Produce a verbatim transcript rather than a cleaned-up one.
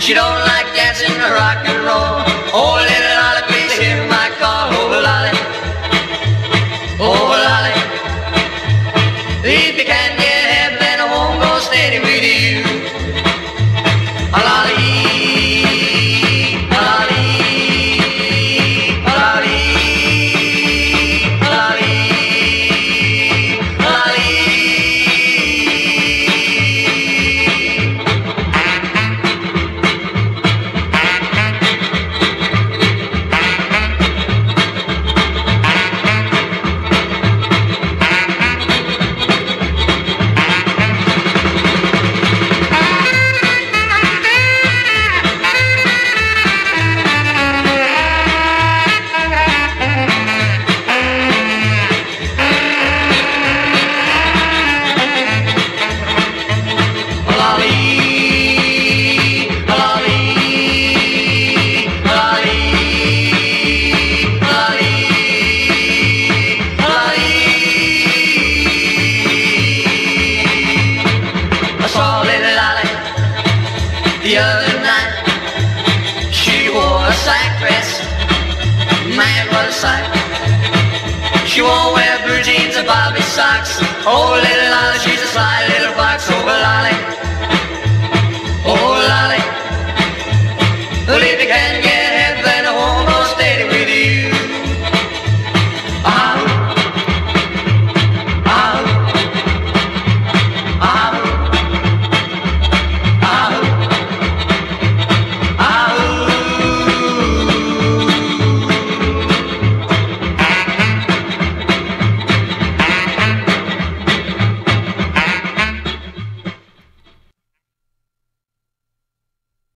She don't like dancing or rock and roll. Oh, little Lolly, please hear my call. Oh, Lolly, oh, Lolly, if you can't get heaven, then I won't go steady with you. Oh, Lolly, oh, Lolly, oh, Lolly, oh, Lolly, oh, Lolly. The other night, she wore a sack dress, man, what a sight. She won't wear blue jeans or Bobby socks. Oh, little Lolly, she's a sly little fox. Oh,